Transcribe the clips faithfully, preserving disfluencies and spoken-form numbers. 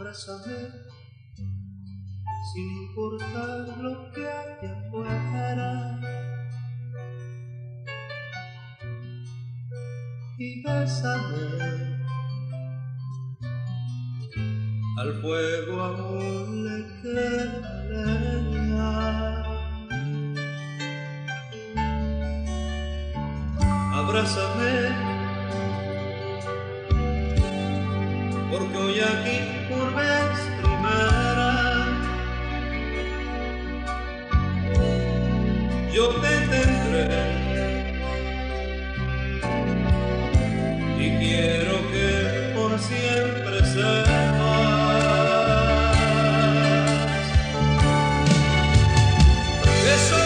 abrázame sin importar lo que hay afuera y bésame. Al fuego aún le queda leña. Abrázame, porque hoy aquí por vez primera yo te tendré y quiero que por siempre sepas que soy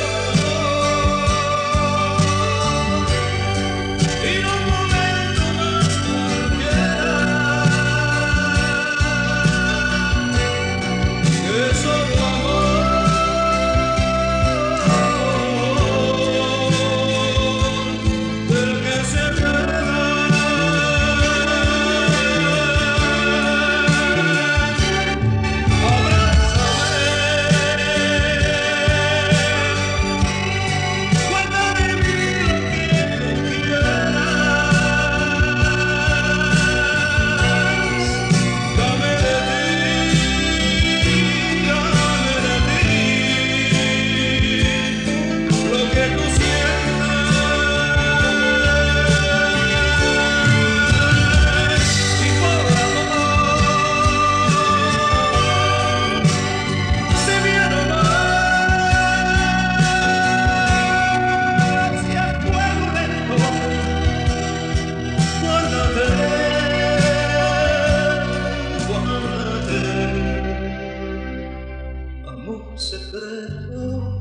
secreto.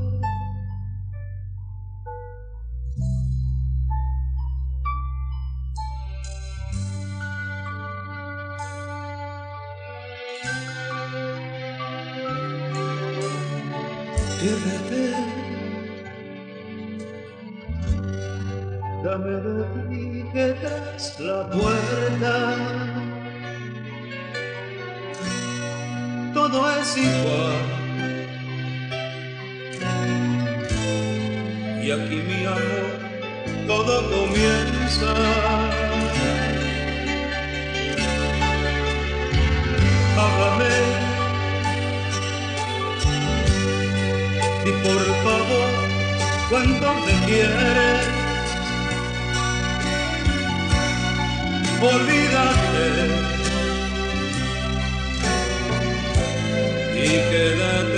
Piérdete, dame de ti que tras la puerta todo es igual. Y aquí mi amor, todo comienza. Háblame y por favor, cuánto me quieres. Olvídate y quédate